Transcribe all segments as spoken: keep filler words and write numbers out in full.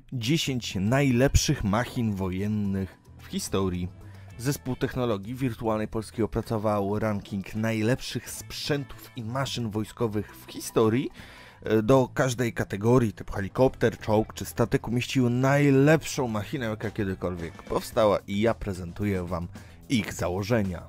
dziesięć najlepszych machin wojennych w historii. Zespół Technologii Wirtualnej Polski opracował ranking najlepszych sprzętów i maszyn wojskowych w historii. Do każdej kategorii, typu helikopter, czołg czy statek, umieścił najlepszą machinę, jaka kiedykolwiek powstała, i ja prezentuję Wam ich założenia.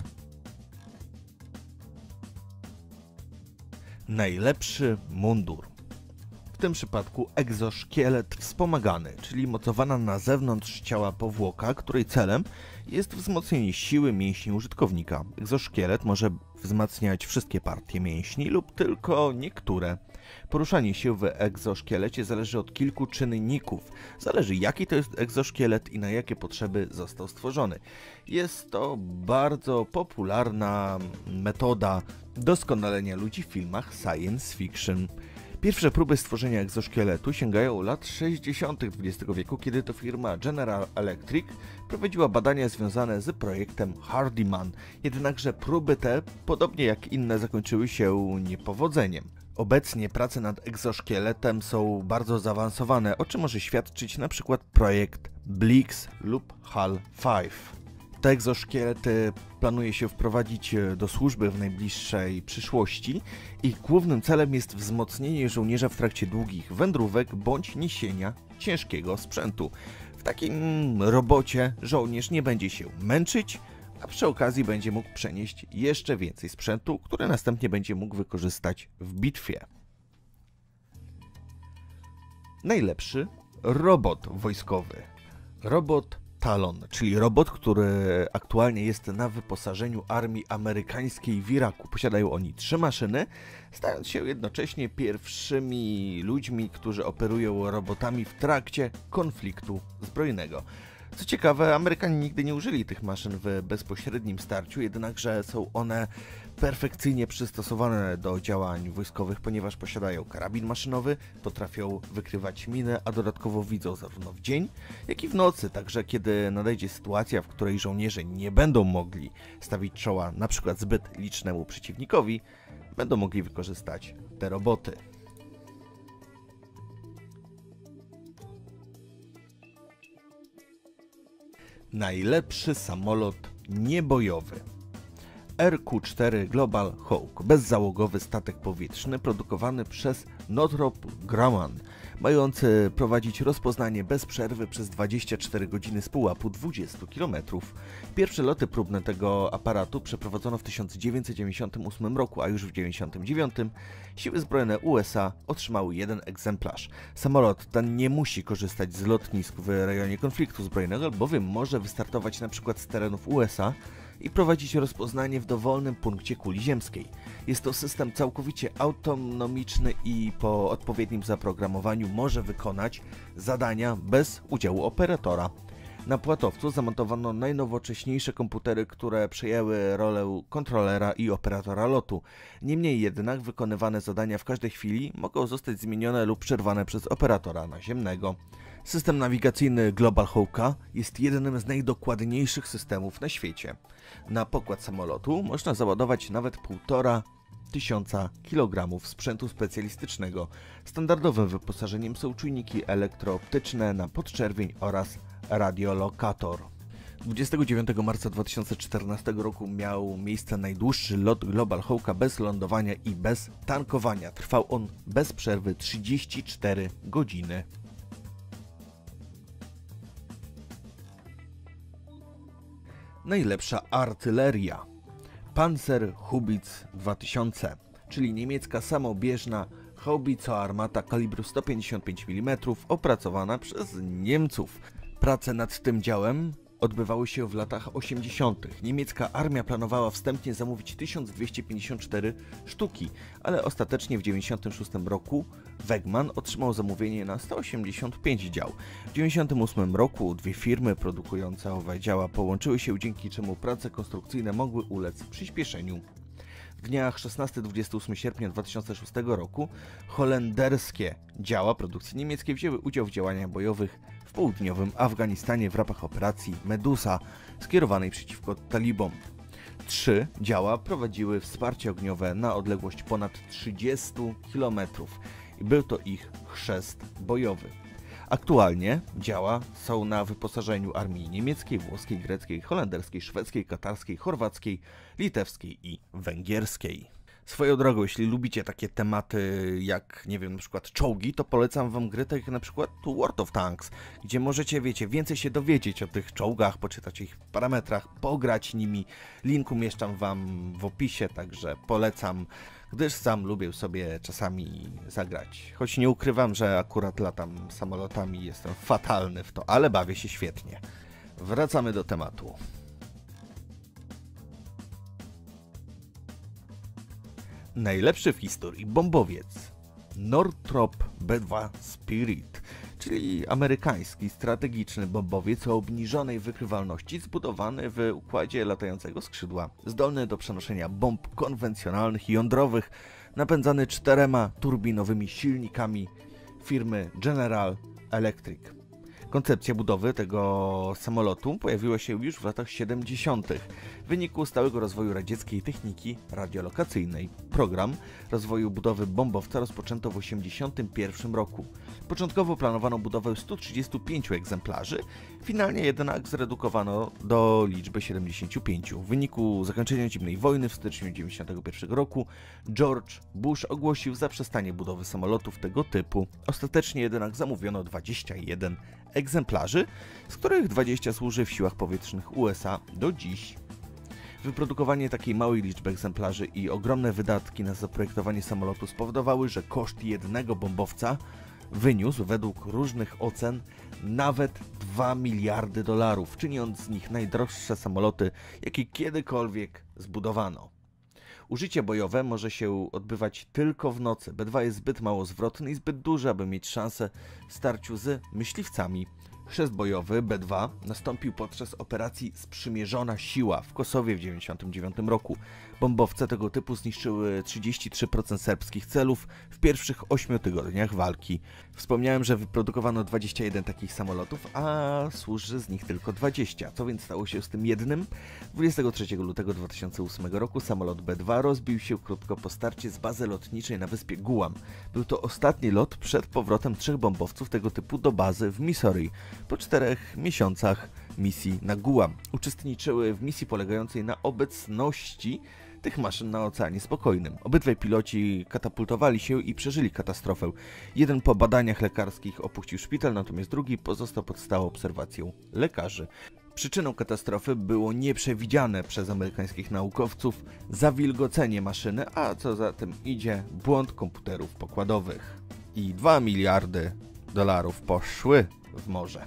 Najlepszy mundur. W tym przypadku egzoszkielet wspomagany, czyli mocowana na zewnątrz ciała powłoka, której celem jest wzmocnienie siły mięśni użytkownika. Egzoszkielet może wzmacniać wszystkie partie mięśni lub tylko niektóre. Poruszanie się w egzoszkielecie zależy od kilku czynników. Zależy, jaki to jest egzoszkielet i na jakie potrzeby został stworzony. Jest to bardzo popularna metoda doskonalenia ludzi w filmach science fiction. Pierwsze próby stworzenia egzoszkieletu sięgają lat sześćdziesiątych dwudziestego wieku, kiedy to firma General Electric prowadziła badania związane z projektem Hardyman. Jednakże próby te, podobnie jak inne, zakończyły się niepowodzeniem. Obecnie prace nad egzoszkieletem są bardzo zaawansowane, o czym może świadczyć na przykład projekt Blix lub HAL pięć. Te egzoszkielety planuje się wprowadzić do służby w najbliższej przyszłości. Ich głównym celem jest wzmocnienie żołnierza w trakcie długich wędrówek bądź niesienia ciężkiego sprzętu. W takim robocie żołnierz nie będzie się męczyć, a przy okazji będzie mógł przenieść jeszcze więcej sprzętu, który następnie będzie mógł wykorzystać w bitwie. Najlepszy robot wojskowy. Robot Talon, czyli robot, który aktualnie jest na wyposażeniu armii amerykańskiej w Iraku. Posiadają oni trzy maszyny, stając się jednocześnie pierwszymi ludźmi, którzy operują robotami w trakcie konfliktu zbrojnego. Co ciekawe, Amerykanie nigdy nie użyli tych maszyn w bezpośrednim starciu, jednakże są one perfekcyjnie przystosowane do działań wojskowych, ponieważ posiadają karabin maszynowy, potrafią wykrywać miny, a dodatkowo widzą zarówno w dzień, jak i w nocy, także kiedy nadejdzie sytuacja, w której żołnierze nie będą mogli stawić czoła np. zbyt licznemu przeciwnikowi, będą mogli wykorzystać te roboty. Najlepszy samolot niebojowy. R Q cztery Global Hawk, bezzałogowy statek powietrzny produkowany przez Northrop Grumman, mający prowadzić rozpoznanie bez przerwy przez dwadzieścia cztery godziny z pułapu dwudziestu kilometrów. Pierwsze loty próbne tego aparatu przeprowadzono w tysiąc dziewięćset dziewięćdziesiątym ósmym roku, a już w tysiąc dziewięćset dziewięćdziesiątym dziewiątym siły zbrojne U S A otrzymały jeden egzemplarz. Samolot ten nie musi korzystać z lotnisk w rejonie konfliktu zbrojnego, albowiem może wystartować np. z terenów U S A i prowadzić rozpoznanie w dowolnym punkcie kuli ziemskiej. Jest to system całkowicie autonomiczny i po odpowiednim zaprogramowaniu może wykonać zadania bez udziału operatora. Na płatowcu zamontowano najnowocześniejsze komputery, które przejęły rolę kontrolera i operatora lotu. Niemniej jednak wykonywane zadania w każdej chwili mogą zostać zmienione lub przerwane przez operatora naziemnego. System nawigacyjny Global Hawka jest jednym z najdokładniejszych systemów na świecie. Na pokład samolotu można załadować nawet półtora tysiąca kilogramów sprzętu specjalistycznego. Standardowym wyposażeniem są czujniki elektrooptyczne na podczerwień oraz radiolokator. dwudziestego dziewiątego marca dwa tysiące czternastego roku miał miejsce najdłuższy lot Global Hawka bez lądowania i bez tankowania. Trwał on bez przerwy trzydzieści cztery godziny. Najlepsza artyleria. Panzerhaubitze dwa tysiące, czyli niemiecka samobieżna haubico-armata kalibru sto pięćdziesiąt pięć milimetrów opracowana przez Niemców. Prace nad tym działem odbywały się w latach osiemdziesiątych. Niemiecka armia planowała wstępnie zamówić tysiąc dwieście pięćdziesiąt cztery sztuki, ale ostatecznie w tysiąc dziewięćset dziewięćdziesiątym szóstym roku Wegmann otrzymał zamówienie na sto osiemdziesiąt pięć dział. W tysiąc dziewięćset dziewięćdziesiątym ósmym roku dwie firmy produkujące owe działa połączyły się, dzięki czemu prace konstrukcyjne mogły ulec przyspieszeniu. W dniach szesnastego do dwudziestego ósmego sierpnia dwa tysiące szóstego roku holenderskie działa produkcji niemieckiej wzięły udział w działaniach bojowych w południowym Afganistanie w ramach operacji Medusa skierowanej przeciwko talibom. Trzy działa prowadziły wsparcie ogniowe na odległość ponad trzydziestu kilometrów i był to ich chrzest bojowy. Aktualnie działa, są na wyposażeniu armii niemieckiej, włoskiej, greckiej, holenderskiej, szwedzkiej, katarskiej, chorwackiej, litewskiej i węgierskiej. Swoją drogą, jeśli lubicie takie tematy jak, nie wiem, na przykład czołgi, to polecam wam gry tak jak na przykład World of Tanks, gdzie możecie, wiecie, więcej się dowiedzieć o tych czołgach, poczytać o ich parametrach, pograć nimi. Link umieszczam wam w opisie, także polecam, gdyż sam lubię sobie czasami zagrać. Choć nie ukrywam, że akurat latam samolotami, jestem fatalny w to, ale bawię się świetnie. Wracamy do tematu. Najlepszy w historii bombowiec Northrop B dwa Spirit, czyli amerykański strategiczny bombowiec o obniżonej wykrywalności zbudowany w układzie latającego skrzydła, zdolny do przenoszenia bomb konwencjonalnych i jądrowych, napędzany czterema turbinowymi silnikami firmy General Electric. Koncepcja budowy tego samolotu pojawiła się już w latach siedemdziesiątych w wyniku stałego rozwoju radzieckiej techniki radiolokacyjnej. Program rozwoju budowy bombowca rozpoczęto w tysiąc dziewięćset osiemdziesiątym pierwszym roku. Początkowo planowano budowę stu trzydziestu pięciu egzemplarzy, finalnie jednak zredukowano do liczby siedemdziesięciu pięciu. W wyniku zakończenia zimnej wojny w styczniu tysiąc dziewięćset dziewięćdziesiątego pierwszego roku George Bush ogłosił zaprzestanie budowy samolotów tego typu. Ostatecznie jednak zamówiono dwadzieścia jeden egzemplarzy, z których dwadzieścia służy w siłach powietrznych U S A do dziś. Wyprodukowanie takiej małej liczby egzemplarzy i ogromne wydatki na zaprojektowanie samolotu spowodowały, że koszt jednego bombowca wyniósł według różnych ocen nawet dwa miliardy dolarów, czyniąc z nich najdroższe samoloty, jakie kiedykolwiek zbudowano. Użycie bojowe może się odbywać tylko w nocy. B dwa jest zbyt mało zwrotny i zbyt duży, aby mieć szansę w starciu z myśliwcami. Chrzest bojowy B dwa nastąpił podczas operacji Sprzymierzona Siła w Kosowie w tysiąc dziewięćset dziewięćdziesiątym dziewiątym roku. Bombowce tego typu zniszczyły trzydzieści trzy procent serbskich celów w pierwszych ośmiu tygodniach walki. Wspomniałem, że wyprodukowano dwadzieścia jeden takich samolotów, a służy z nich tylko dwadzieścia. Co więc stało się z tym jednym? dwudziestego trzeciego lutego dwa tysiące ósmego roku samolot B dwa rozbił się krótko po starcie z bazy lotniczej na wyspie Guam. Był to ostatni lot przed powrotem trzech bombowców tego typu do bazy w Missouri. Po czterech miesiącach misji na Guam uczestniczyły w misji polegającej na obecności tych maszyn na Oceanie Spokojnym. Obydwaj piloci katapultowali się i przeżyli katastrofę. Jeden po badaniach lekarskich opuścił szpital, natomiast drugi pozostał pod stałą obserwacją lekarzy. Przyczyną katastrofy było nieprzewidziane przez amerykańskich naukowców zawilgocenie maszyny, a co za tym idzie, błąd komputerów pokładowych. I dwa miliardy dolarów poszły w morze.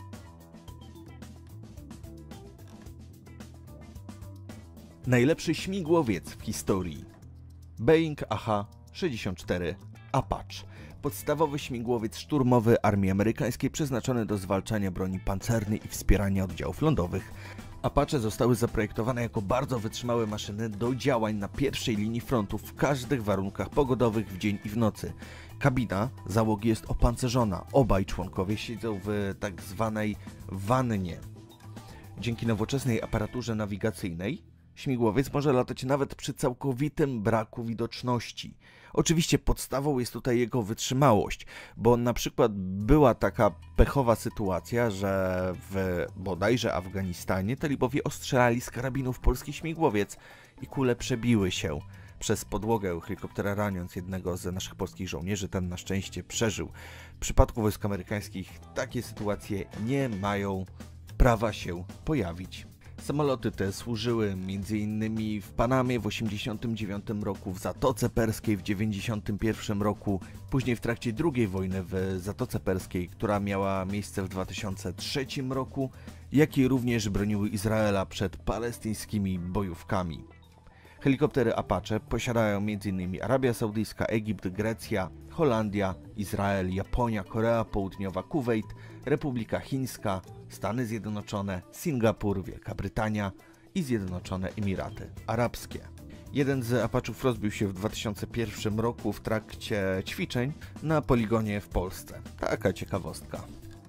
Najlepszy śmigłowiec w historii Boeing A H sześćdziesiąt cztery Apache. Podstawowy śmigłowiec szturmowy armii amerykańskiej przeznaczony do zwalczania broni pancernej i wspierania oddziałów lądowych. Apache zostały zaprojektowane jako bardzo wytrzymałe maszyny do działań na pierwszej linii frontu w każdych warunkach pogodowych w dzień i w nocy. Kabina załogi jest opancerzona, obaj członkowie siedzą w tak zwanej wannie. Dzięki nowoczesnej aparaturze nawigacyjnej śmigłowiec może latać nawet przy całkowitym braku widoczności. Oczywiście podstawą jest tutaj jego wytrzymałość, bo na przykład była taka pechowa sytuacja, że w bodajże Afganistanie talibowie ostrzelali z karabinów polski śmigłowiec i kule przebiły się przez podłogę helikoptera, raniąc jednego z naszych polskich żołnierzy. Ten na szczęście przeżył. W przypadku wojsk amerykańskich takie sytuacje nie mają prawa się pojawić. Samoloty te służyły między innymi w Panamie w tysiąc dziewięćset osiemdziesiątym dziewiątym roku, w Zatoce Perskiej w tysiąc dziewięćset dziewięćdziesiątym pierwszym roku, później w trakcie drugiej wojny w Zatoce Perskiej, która miała miejsce w dwa tysiące trzecim roku, jak i również broniły Izraela przed palestyńskimi bojówkami. Helikoptery Apache posiadają między innymi Arabia Saudyjska, Egipt, Grecja, Holandia, Izrael, Japonia, Korea Południowa, Kuwejt, Republika Chińska, Stany Zjednoczone, Singapur, Wielka Brytania i Zjednoczone Emiraty Arabskie. Jeden z Apachów rozbił się w dwa tysiące pierwszym roku w trakcie ćwiczeń na poligonie w Polsce. Taka ciekawostka.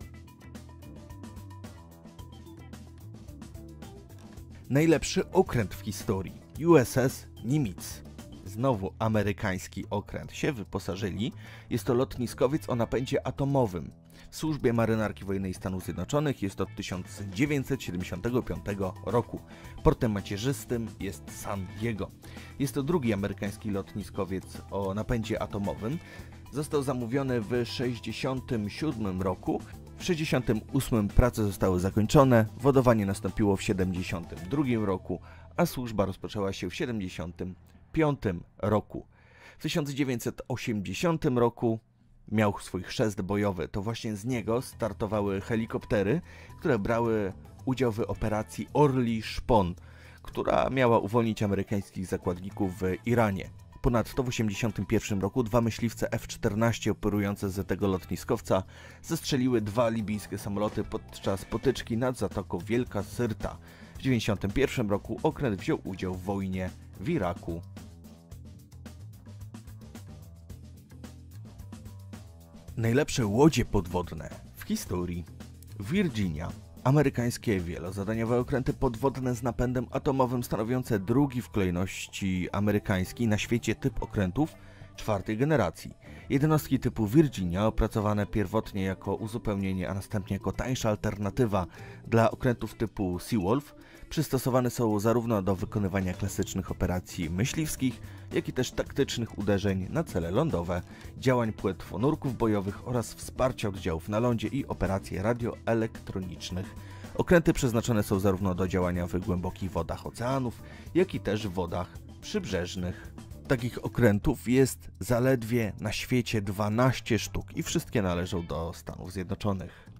Najlepszy okręt w historii U S S Nimitz. Znowu amerykański okręt się wyposażyli. Jest to lotniskowiec o napędzie atomowym. W służbie marynarki wojennej Stanów Zjednoczonych jest od tysiąc dziewięćset siedemdziesiątego piątego roku. Portem macierzystym jest San Diego. Jest to drugi amerykański lotniskowiec o napędzie atomowym. Został zamówiony w tysiąc dziewięćset sześćdziesiątym siódmym roku. W tysiąc dziewięćset sześćdziesiątym ósmym prace zostały zakończone, wodowanie nastąpiło w tysiąc dziewięćset siedemdziesiątym drugim roku, a służba rozpoczęła się w tysiąc dziewięćset siedemdziesiątym piątym roku. W tysiąc dziewięćset osiemdziesiątym roku miał swój chrzest bojowy. To właśnie z niego startowały helikoptery, które brały udział w operacji Orli Szpon, która miała uwolnić amerykańskich zakładników w Iranie. Ponadto w tysiąc dziewięćset osiemdziesiątym pierwszym roku dwa myśliwce F czternaście operujące z tego lotniskowca zestrzeliły dwa libijskie samoloty podczas potyczki nad Zatoką Wielka Syrta. W tysiąc dziewięćset dziewięćdziesiątym pierwszym roku okręt wziął udział w wojnie w Iraku. Najlepsze łodzie podwodne w historii. Virginia. Amerykańskie wielozadaniowe okręty podwodne z napędem atomowym stanowiące drugi w kolejności amerykański na świecie typ okrętów czwartej generacji. Jednostki typu Virginia, opracowane pierwotnie jako uzupełnienie, a następnie jako tańsza alternatywa dla okrętów typu Seawolf, przystosowane są zarówno do wykonywania klasycznych operacji myśliwskich, jak i też taktycznych uderzeń na cele lądowe, działań płetwonurków bojowych oraz wsparcia oddziałów na lądzie i operacji radioelektronicznych. Okręty przeznaczone są zarówno do działania w głębokich wodach oceanów, jak i też w wodach przybrzeżnych. Takich okrętów jest zaledwie na świecie dwanaście sztuk i wszystkie należą do Stanów Zjednoczonych.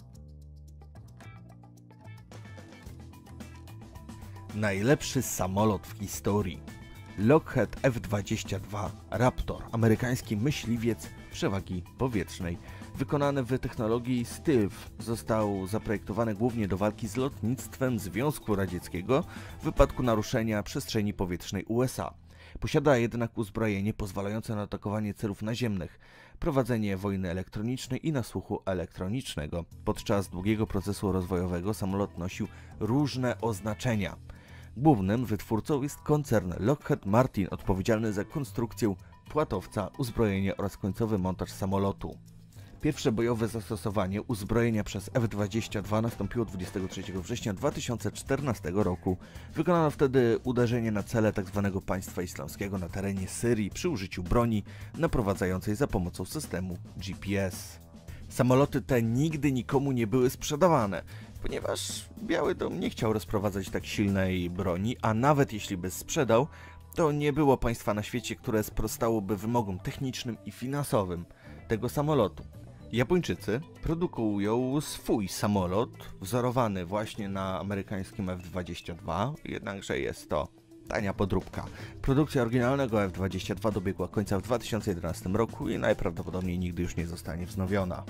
Najlepszy samolot w historii. Lockheed F dwadzieścia dwa Raptor, amerykański myśliwiec przewagi powietrznej. Wykonany w technologii Stealth, został zaprojektowany głównie do walki z lotnictwem Związku Radzieckiego w wypadku naruszenia przestrzeni powietrznej U S A. Posiada jednak uzbrojenie pozwalające na atakowanie celów naziemnych, prowadzenie wojny elektronicznej i nasłuchu elektronicznego. Podczas długiego procesu rozwojowego samolot nosił różne oznaczenia. Głównym wytwórcą jest koncern Lockheed Martin, odpowiedzialny za konstrukcję płatowca, uzbrojenie oraz końcowy montaż samolotu. Pierwsze bojowe zastosowanie uzbrojenia przez F dwadzieścia dwa nastąpiło dwudziestego trzeciego września dwa tysiące czternastego roku. Wykonano wtedy uderzenie na cele tzw. państwa islamskiego na terenie Syrii przy użyciu broni naprowadzającej za pomocą systemu G P S. Samoloty te nigdy nikomu nie były sprzedawane, ponieważ Biały Dom nie chciał rozprowadzać tak silnej broni, a nawet jeśli by sprzedał, to nie było państwa na świecie, które sprostałoby wymogom technicznym i finansowym tego samolotu. Japończycy produkują swój samolot, wzorowany właśnie na amerykańskim F dwadzieścia dwa, jednakże jest to tania podróbka. Produkcja oryginalnego F dwadzieścia dwa dobiegła końca w dwa tysiące jedenastym roku i najprawdopodobniej nigdy już nie zostanie wznowiona.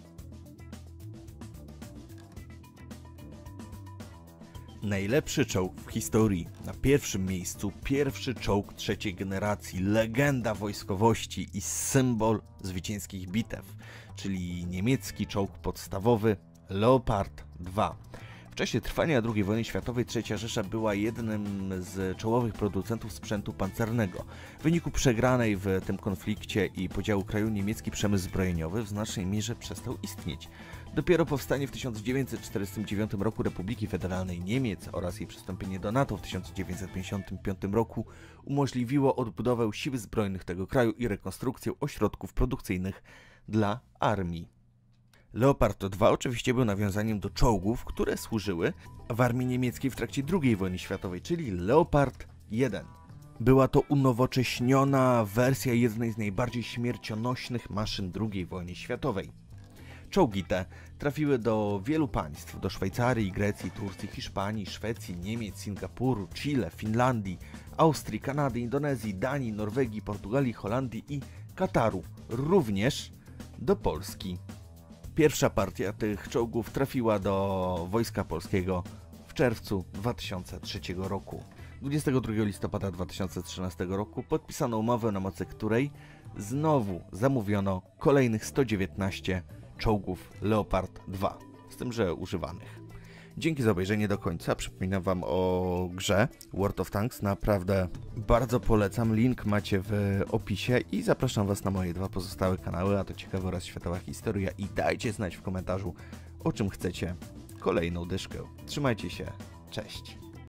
Najlepszy czołg w historii. Na pierwszym miejscu pierwszy czołg trzeciej generacji, legenda wojskowości i symbol zwycięskich bitew, czyli niemiecki czołg podstawowy Leopard dwa. W czasie trwania drugiej wojny światowej trzecia Rzesza była jednym z czołowych producentów sprzętu pancernego. W wyniku przegranej w tym konflikcie i podziału kraju niemiecki przemysł zbrojeniowy w znacznej mierze przestał istnieć. Dopiero powstanie w tysiąc dziewięćset czterdziestym dziewiątym roku Republiki Federalnej Niemiec oraz jej przystąpienie do NATO w tysiąc dziewięćset pięćdziesiątym piątym roku umożliwiło odbudowę sił zbrojnych tego kraju i rekonstrukcję ośrodków produkcyjnych dla armii. Leopard dwa oczywiście był nawiązaniem do czołgów, które służyły w armii niemieckiej w trakcie drugiej wojny światowej, czyli Leopard jeden. Była to unowocześniona wersja jednej z najbardziej śmiercionośnych maszyn drugiej wojny światowej. Czołgi te trafiły do wielu państw, do Szwajcarii, Grecji, Turcji, Hiszpanii, Szwecji, Niemiec, Singapuru, Chile, Finlandii, Austrii, Kanady, Indonezji, Danii, Norwegii, Portugalii, Holandii i Kataru, również do Polski. Pierwsza partia tych czołgów trafiła do Wojska Polskiego w czerwcu dwa tysiące trzeciego roku. dwudziestego drugiego listopada dwa tysiące trzynastego roku podpisano umowę, na mocy której znowu zamówiono kolejnych sto dziewiętnaście czołgów Leopard dwa, z tym że używanych. Dzięki za obejrzenie do końca. Przypominam wam o grze World of Tanks. Naprawdę bardzo polecam. Link macie w opisie i zapraszam was na moje dwa pozostałe kanały, a to Ciekawa oraz Światowa Historia, i dajcie znać w komentarzu, o czym chcecie kolejną dyszkę. Trzymajcie się. Cześć.